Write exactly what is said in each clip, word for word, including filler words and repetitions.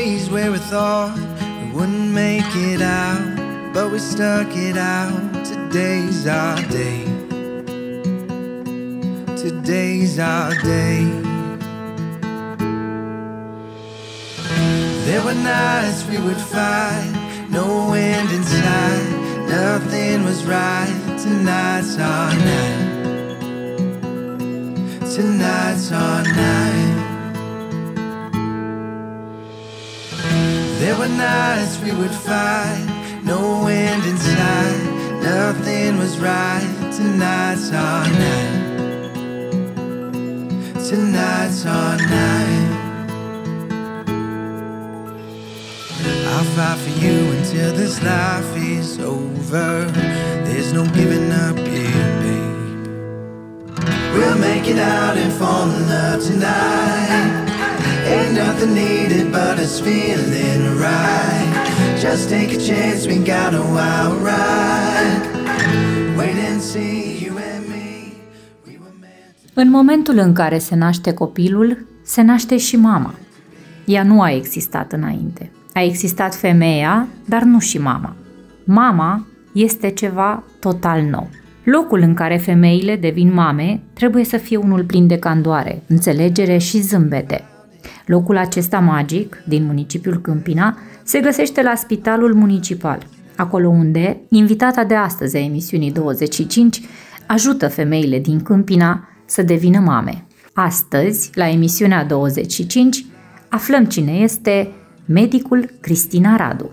days where we thought we wouldn't make it out, but we stuck it out. Today's our day. Today's our day. There were nights we would fight, no wind inside, nothing was right. Tonight's our night. Tonight's our night. There were nights we would fight, no wind inside, nothing was right. Tonight's our night. Tonight's our night. I'll fight for you until this life is over. There's no giving up here, babe. We'll make it out and fall in love tonight. Ain't nothing needed but us feeling right. Just take a chance, we got a wild ride. Wait and see, you and me. We were meant to... În momentul în care se naște copilul, se naște și mama. Ea nu a existat înainte. A existat femeia, dar nu și mama. Mama este ceva total nou. Locul în care femeile devin mame trebuie să fie unul plin de candoare, înțelegere și zâmbete. Locul acesta magic, din municipiul Câmpina, se găsește la Spitalul Municipal, acolo unde invitata de astăzi a emisiunii douăzeci și cinci ajută femeile din Câmpina să devină mame. Astăzi, la emisiunea douăzeci și cinci, aflăm cine este medicul Cristina Radu.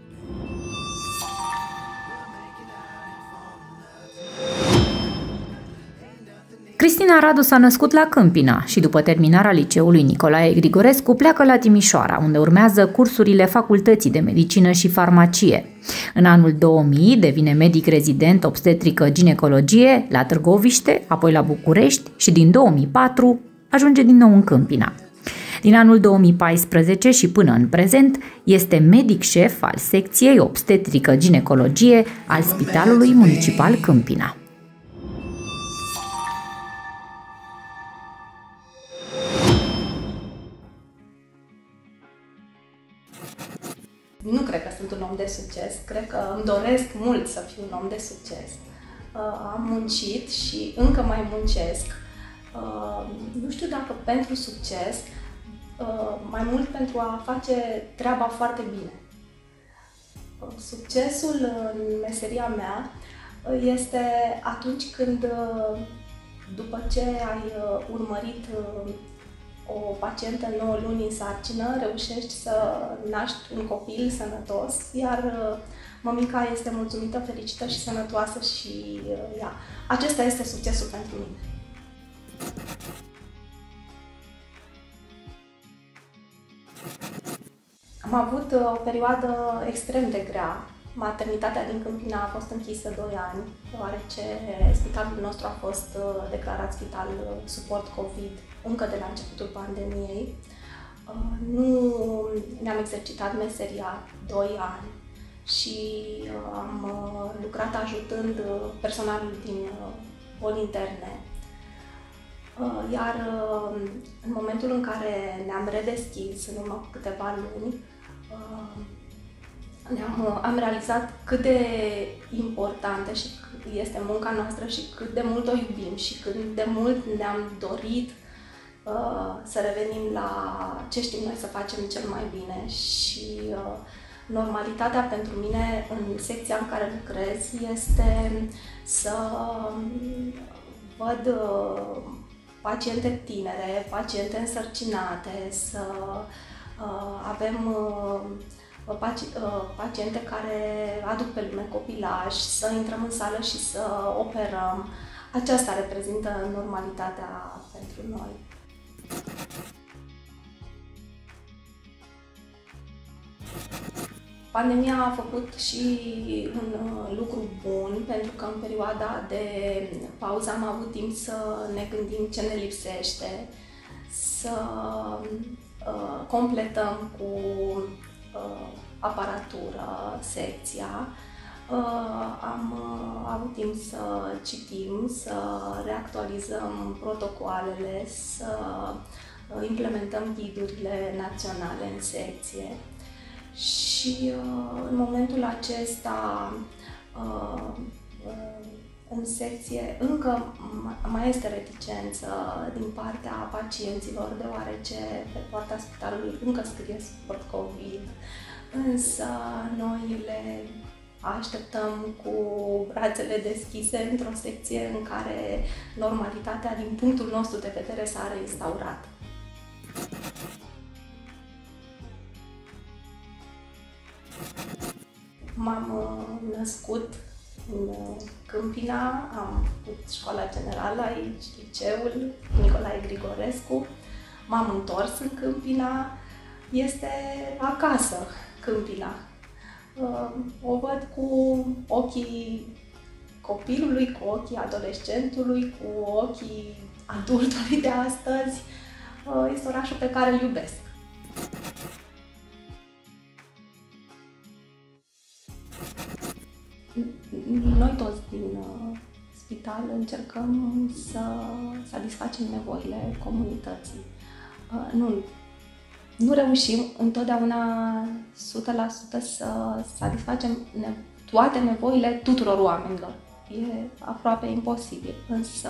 Cristina Radu s-a născut la Câmpina și după terminarea liceului Nicolae Grigorescu pleacă la Timișoara, unde urmează cursurile Facultății de Medicină și Farmacie. În anul două mii devine medic rezident obstetrică-ginecologie la Târgoviște, apoi la București și din două mii patru ajunge din nou în Câmpina. Din anul două mii paisprezece și până în prezent este medic șef al secției obstetrică-ginecologie al Spitalului Municipal Câmpina. Nu cred că sunt un om de succes, cred că îmi doresc mult să fiu un om de succes. Am muncit și încă mai muncesc. Nu știu dacă pentru succes, mai mult pentru a face treaba foarte bine. Succesul în meseria mea este atunci când, după ce ai urmărit o pacientă nouă luni în sarcină, reușești să naști un copil sănătos, iar mămica este mulțumită, fericită și sănătoasă și ea. Acesta este succesul pentru mine. Am avut o perioadă extrem de grea. Maternitatea din Câmpina a fost închisă doi ani, deoarece spitalul nostru a fost declarat spital suport COVID încă de la începutul pandemiei. Nu ne-am exercitat meseria doi ani și am lucrat ajutând personalul din boli interne. Iar în momentul în care ne-am redeschis, în urmă cu câteva luni, am am realizat cât de importantă și este munca noastră și cât de mult o iubim și cât de mult ne-am dorit uh, să revenim la ce știm noi să facem cel mai bine. Și uh, normalitatea pentru mine în secția în care lucrez este să văd uh, paciente tinere, paciente însărcinate, să uh, avem uh, paciente care aduc pe lume copilași, să intrăm în sală și să operăm. Aceasta reprezintă normalitatea pentru noi. Pandemia a făcut și un lucru bun, pentru că în perioada de pauză am avut timp să ne gândim ce ne lipsește, să uh, completăm cu uh, aparatură secția. Uh, am uh, avut timp să citim, să reactualizăm protocoalele, să implementăm ghidurile naționale în secție și în momentul acesta în secție încă mai este reticență din partea pacienților, deoarece pe poarta spitalului încă scrie suport COVID, însă noi le așteptăm cu brațele deschise într-o secție în care normalitatea, din punctul nostru de vedere, s-a reinstaurat. M-am născut în Câmpina, am făcut școala generală aici, liceul Nicolae Grigorescu, m-am întors în Câmpina, este acasă Câmpina. O văd cu ochii copilului, cu ochii adolescentului, cu ochii adultului de astăzi. Este orașul pe care îl iubesc. Noi toți din spital încercăm să satisfacem nevoile comunității. Nu, nu reușim întotdeauna o sută la sută să satisfacem toate nevoile tuturor oamenilor. E aproape imposibil, însă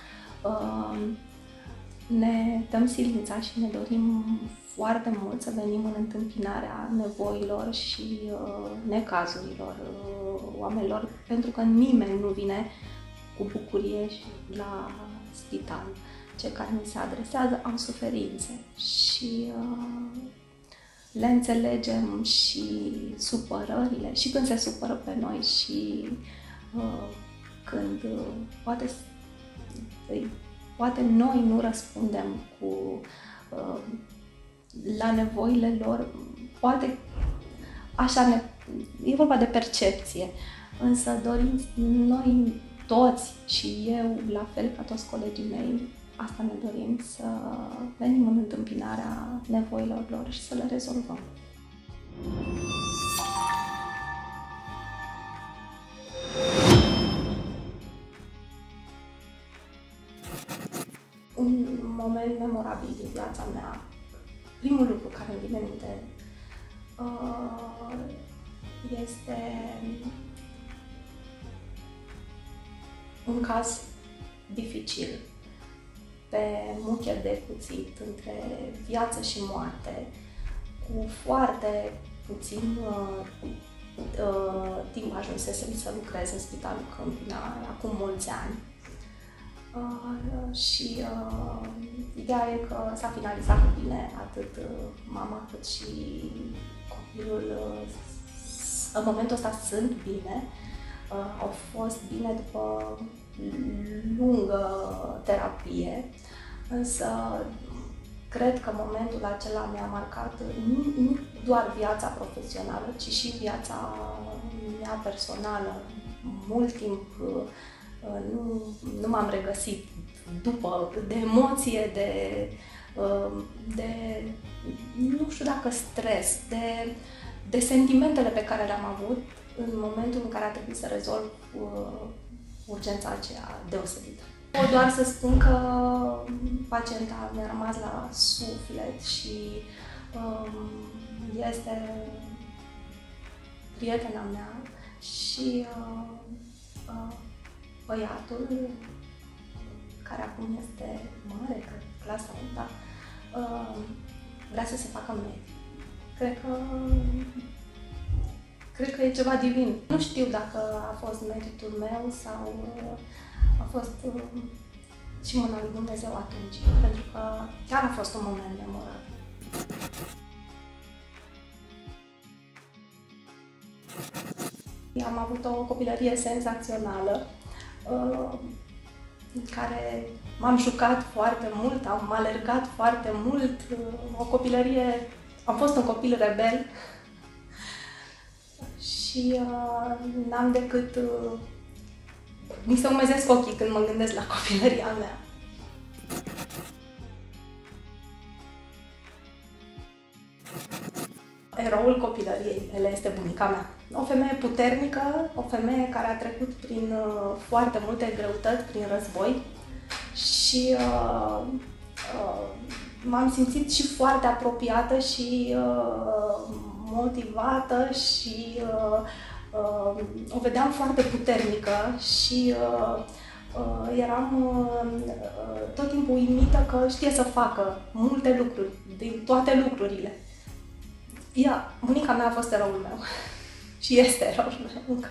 ne dăm silința și ne dorim foarte mult să venim în întâmpinarea nevoilor și uh, necazurilor uh, oamenilor, pentru că nimeni nu vine cu bucurie la spital. Cei care ni se adresează au suferințe și uh, le înțelegem și supărările, și când se supără pe noi și uh, când uh, poate, poate noi nu răspundem cu uh, la nevoile lor, poate așa ne, e vorba de percepție, însă dorim noi toți și eu, la fel ca toți colegii mei, asta ne dorim, să venim în întâmpinarea nevoilor lor și să le rezolvăm. Un moment memorabil din viața mea, primul lucru care îmi vine în minte este un caz dificil, pe muche de cuțit, între viață și moarte, cu foarte puțin uh, uh, timp ajunsesem să lucrez în Spitalul Câmpina, acum mulți ani. Uh, și uh, ideea e că s-a finalizat cu bine, atât uh, mama cât și copilul. Uh, în momentul ăsta sunt bine, uh, au fost bine după lungă terapie, însă cred că momentul acela mi-a marcat nu, nu doar viața profesională, ci și viața mea personală. Mult timp uh, Nu, nu m-am regăsit după, de emoție, de, de, nu știu dacă stres, de, de sentimentele pe care le-am avut în momentul în care a trebuit să rezolv uh, urgența aceea deosebită. Pot doar să spun că pacienta mi-a rămas la suflet și um, este prietena mea și uh, uh, băiatul, care acum este mare, că clasa unu, uh, vrea să se facă medic. Cred că, cred că e ceva divin. Nu știu dacă a fost meritul meu sau uh, a fost uh, și mâna lui Dumnezeu atunci, pentru că chiar a fost un moment memorabil. Am avut o copilărie senzațională, în care m-am jucat foarte mult, am alergat foarte mult, o copilărie, am fost un copil rebel și uh, n-am decât, uh, mi se umezesc ochii când mă gândesc la copilăria mea. Eroul copilăriei mele este bunica mea. O femeie puternică, o femeie care a trecut prin uh, foarte multe greutăți, prin război și uh, uh, m-am simțit și foarte apropiată și uh, motivată și uh, uh, o vedeam foarte puternică și uh, uh, eram uh, tot timpul uimită că știe să facă multe lucruri, din toate lucrurile. Ea, bunica mea a fost eroul meu și este eroul meu încă.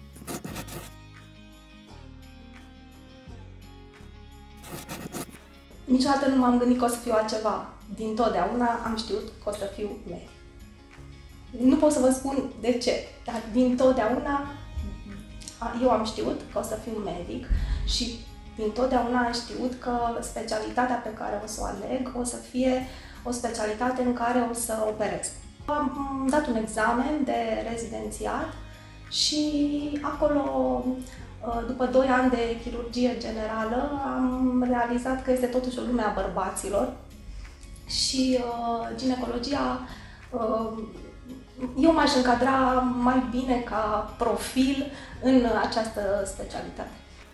Niciodată nu m-am gândit că o să fiu altceva. Dintotdeauna am știut că o să fiu medic. Nu pot să vă spun de ce, dar dintotdeauna eu am știut că o să fiu medic și dintotdeauna am știut că specialitatea pe care o să o aleg o să fie o specialitate în care o să operez. Am dat un examen de rezidențiat și acolo, după doi ani de chirurgie generală, am realizat că este totuși o lume a bărbaților și uh, ginecologia, uh, eu m-aș încadra mai bine ca profil în această specialitate.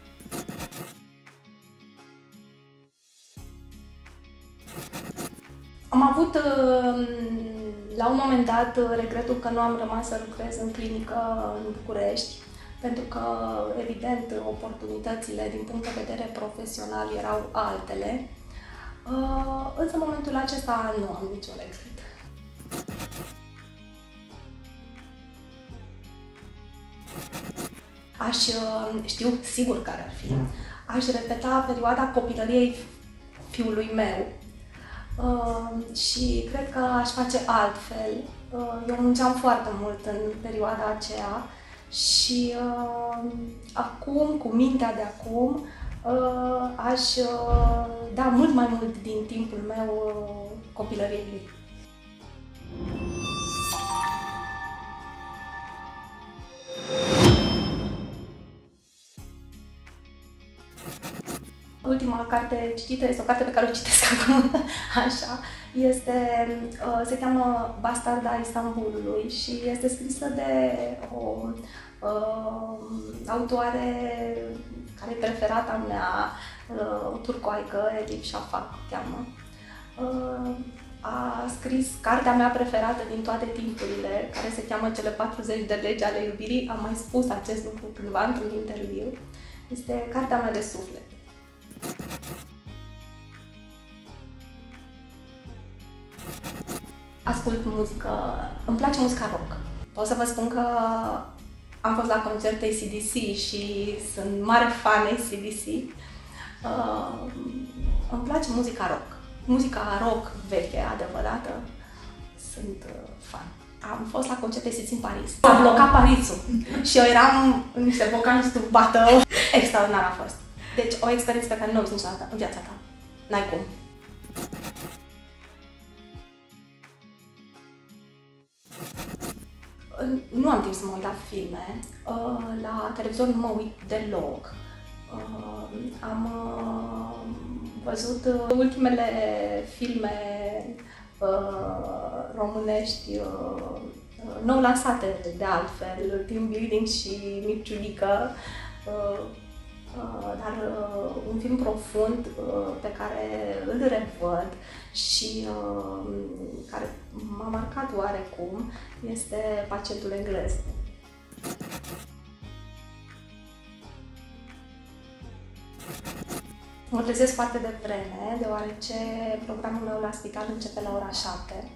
Am avut uh, la un moment dat regretul că nu am rămas să lucrez în clinică în București, pentru că, evident, oportunitățile din punct de vedere profesional erau altele. Însă, în momentul acesta, nu am niciun regret. Aș, știu sigur care ar fi, aș repeta perioada copilăriei fiului meu și cred că aș face altfel. Eu munceam foarte mult în perioada aceea și uh, acum, cu mintea de acum, uh, aș uh, da mult mai mult din timpul meu uh, copilăriei lui. Ultima carte citită este o carte pe care o citesc acum, așa, este, uh, se cheamă Bastarda Istanbulului și este scrisă de o uh, autoare care e preferata mea, uh, o turcoaică, Elif Shafak o cheamă. Uh, a scris cartea mea preferată din toate timpurile, care se cheamă Cele patruzeci de legi ale iubirii. Am mai spus acest lucru cândva într-un interviu. Este cartea mea de suflet. Ascult muzică, îmi place muzica rock. Pot să vă spun că am fost la concerte A C D C și sunt mare fan A C D C. Uh, îmi place muzica rock. Muzica rock veche, adevărată, sunt uh, fan. Am fost la concerte A C D C în Paris. A blocat Parisul și eu eram în niște vocali sturbată. Extraordinar a fost. Deci o experiență pe care nu o văzut niciodată în viața ta. N-ai cum. Nu am timp să mă uit la filme. La televizor nu mă uit deloc. Am văzut ultimele filme românești nou lansate, de altfel, Team Building și Micciulică. Dar un film profund pe care îl revăd și care m-a marcat oarecum este Pacientul englez. Mă trezesc foarte devreme, deoarece programul meu la spital începe la ora șapte.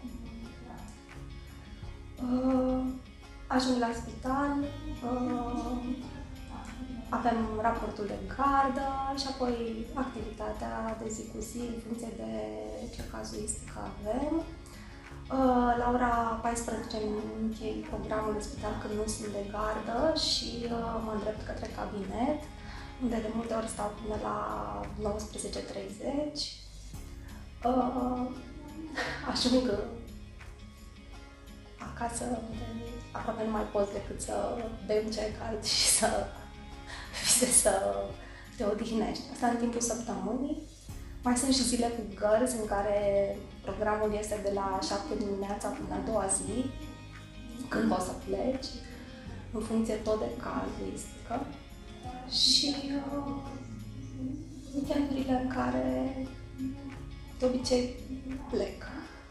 Ajung la spital, avem raportul de gardă și apoi activitatea de zi cu zi în funcție de ce cazuistică avem. La ora paisprezece închei programul de spital când nu sunt de gardă și mă îndrept către cabinet, unde de multe ori stau până la nouăsprezece treizeci. Ajung acasă, unde aproape nu mai poți decât să bei un ceai cald și să să te odihnești. Asta în timpul săptămânii. Mai sunt și zile cu gărzi în care programul este de la șapte dimineața până a doua zi, când poți să pleci, în funcție tot de cazuistică. Și uh, weekendurile în care de obicei plec.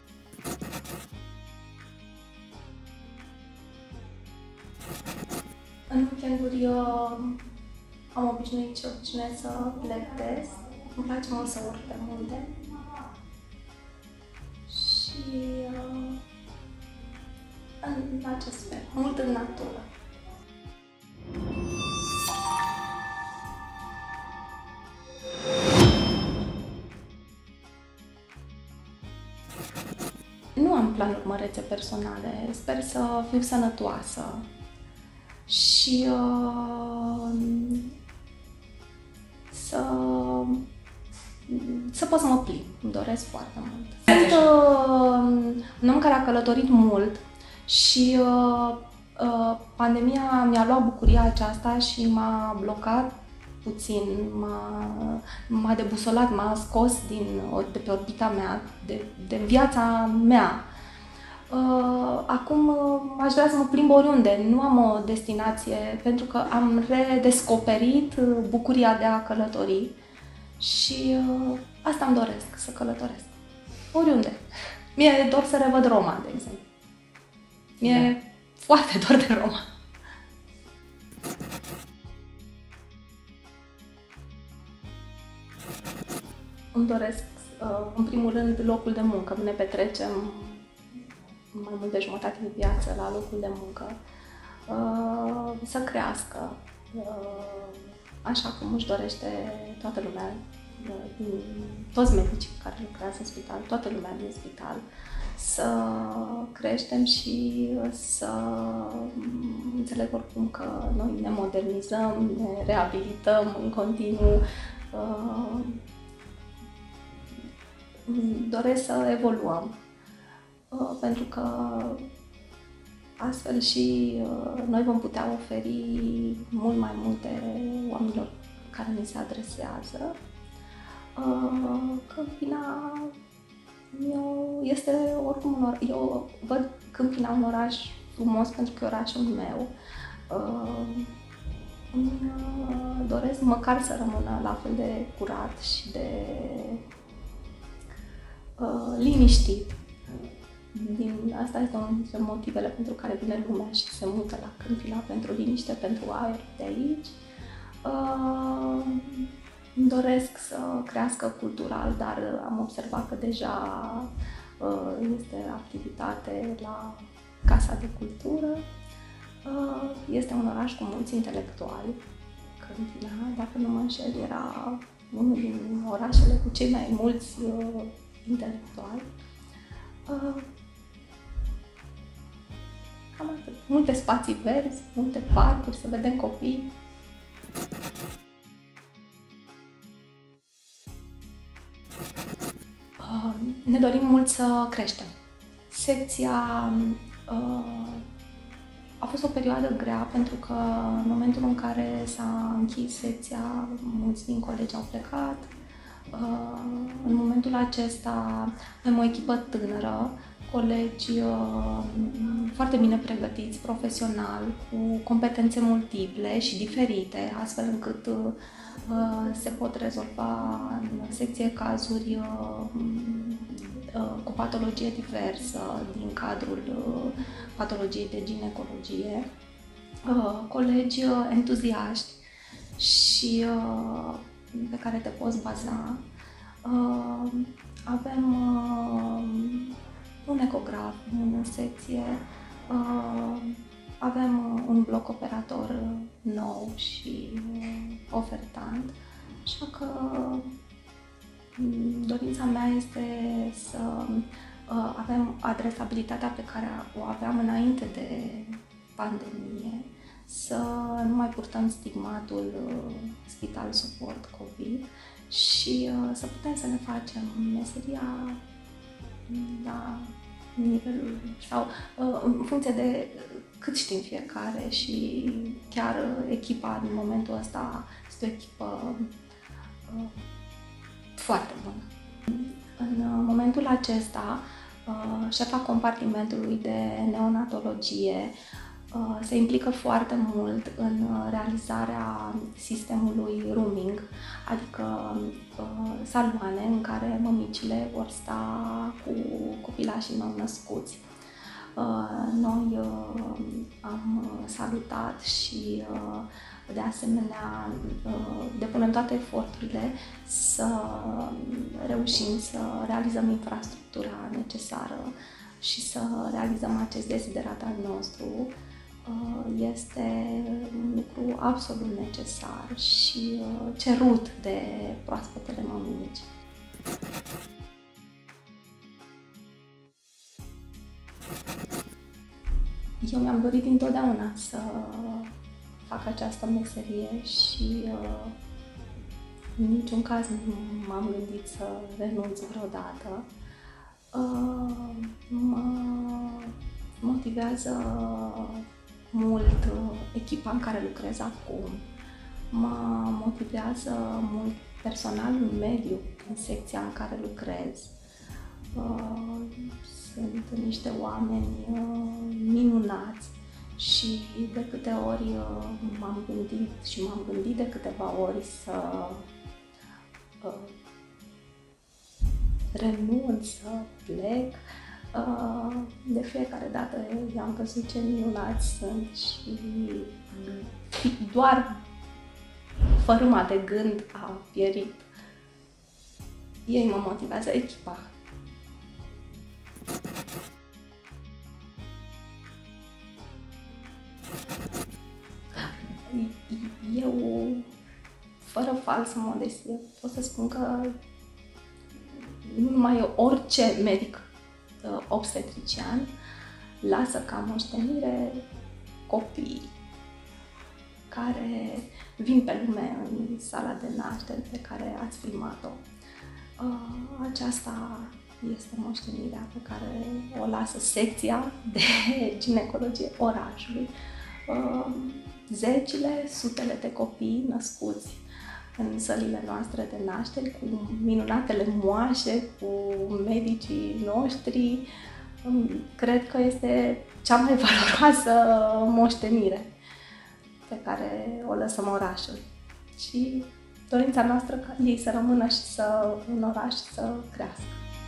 În weekenduri am obișnuit și obișnuiesc să plec des. Îmi place mult să urc pe munte. Și uh, în acest fel, mult în natură. Nu am planuri mărețe personale, sper să fiu sănătoasă și uh, să, să pot să mă plimb, îmi doresc foarte mult. Sunt uh, un om care a călătorit mult și uh, uh, pandemia mi-a luat bucuria aceasta și m-a blocat puțin, m-a, m-a debusolat, m-a scos din, de pe orbita mea, de, de viața mea. Acum aș vrea să mă plimb oriunde, nu am o destinație, pentru că am redescoperit bucuria de a călători și asta îmi doresc, să călătoresc. Oriunde. Mie e dor să revăd Roma, de exemplu. Mie e da. foarte dor de Roma. Îmi doresc, în primul rând, locul de muncă. Ne petrecem mai mult de jumătate de viață la locul de muncă. Să crească, așa cum își dorește toată lumea, toți medicii care lucrează în spital, toată lumea din spital. Să creștem și să înțeleg oricum că noi ne modernizăm, ne reabilităm în continuu. Doresc să evoluăm, pentru că astfel și noi vom putea oferi mult mai multe oamenilor care ni se adresează. Câmpina este oricum un oraș. Eu văd Câmpina un oraș frumos pentru că e orașul meu. Îmi doresc măcar să rămână la fel de curat și de uh, liniștit. Din, asta este unul dintre motivele pentru care vine lumea și se mută la Câmpina, pentru liniște, pentru aer de aici. Uh, îmi doresc să crească cultural, dar am observat că deja uh, este activitate la Casa de Cultură. Uh, este un oraș cu mulți intelectuali. Câmpina, dacă nu mă înșel, era unul din orașele cu cei mai mulți uh, intelectuali. Uh, cam atât. Multe spații verzi, multe parcuri, să vedem copii. Uh, ne dorim mult să creștem. Secția uh, a fost o perioadă grea pentru că în momentul în care s-a închis secția, mulți din colegi au plecat. În momentul acesta avem o echipă tânără, colegi foarte bine pregătiți profesional, cu competențe multiple și diferite, astfel încât se pot rezolva în secție cazuri cu patologie diversă din cadrul patologiei de ginecologie. Colegi entuziaști și pe care te poți baza. Avem un ecograf în secție, avem un bloc operator nou și ofertant, așa că dorința mea este să avem adresabilitatea pe care o aveam înainte de pandemie, să nu mai purtăm stigmatul spital suport COVID și să putem să ne facem meseria la nivelul sau în funcție de cât știm fiecare și chiar echipa din momentul ăsta este o echipă foarte bună. În momentul acesta, șefa compartimentului de neonatologie se implică foarte mult în realizarea sistemului rooming, adică saloane în care mămicile vor sta cu copilașii nou-născuți. Noi am salutat și de asemenea depunem toate eforturile să reușim să realizăm infrastructura necesară și să realizăm acest desiderat al nostru. Este un lucru absolut necesar și cerut de proaspetele mămici. Eu mi-am dorit dintotdeauna să fac această meserie și în niciun caz nu m-am gândit să renunț vreodată. Mă motivează mult echipa în care lucrez acum. Mă motivează mult personalul mediu în secția în care lucrez. Sunt niște oameni minunați și de câte ori m-am gândit și m-am gândit de câteva ori să renunț, să plec, de fiecare dată i-am văzut ce minunați sunt și doar fărâma de gând a pierit. Ei mă motivează, echipa. Eu, fără falsă modestie, pot să spun că nu numai orice medic obstetrician lasă ca moștenire copii care vin pe lume în sala de naștere pe care ați filmat-o. Aceasta este moștenirea pe care o lasă secția de ginecologie orașului. Zecile, sutele de copii născuți în sălile noastre de nașteri, cu minunatele moașe, cu medicii noștri. Cred că este cea mai valoroasă moștenire pe care o lăsăm orașul. Și dorința noastră ca ei să rămână și să, în oraș să crească.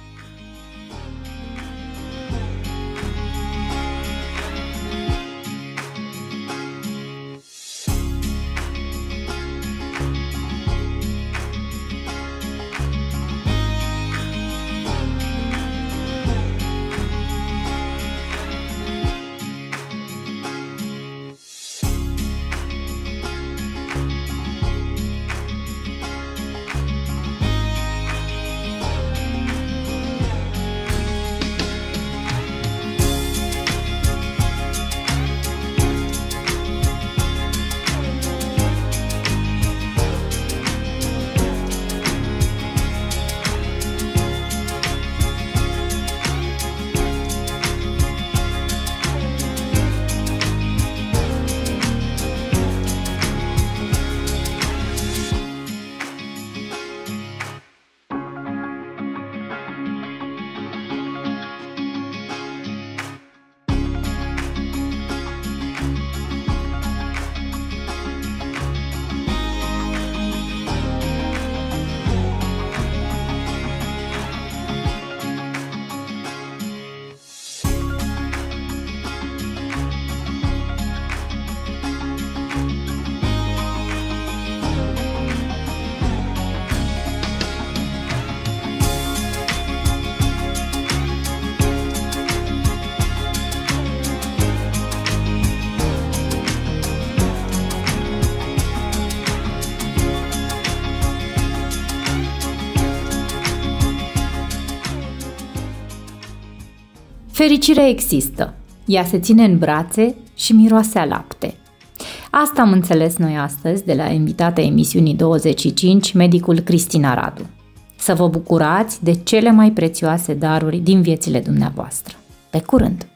Fericirea există. Ea se ține în brațe și miroase a lapte. Asta am înțeles noi astăzi de la invitata emisiunii douăzeci și cinci, medicul Cristina Radu. Să vă bucurați de cele mai prețioase daruri din viețile dumneavoastră. Pe curând!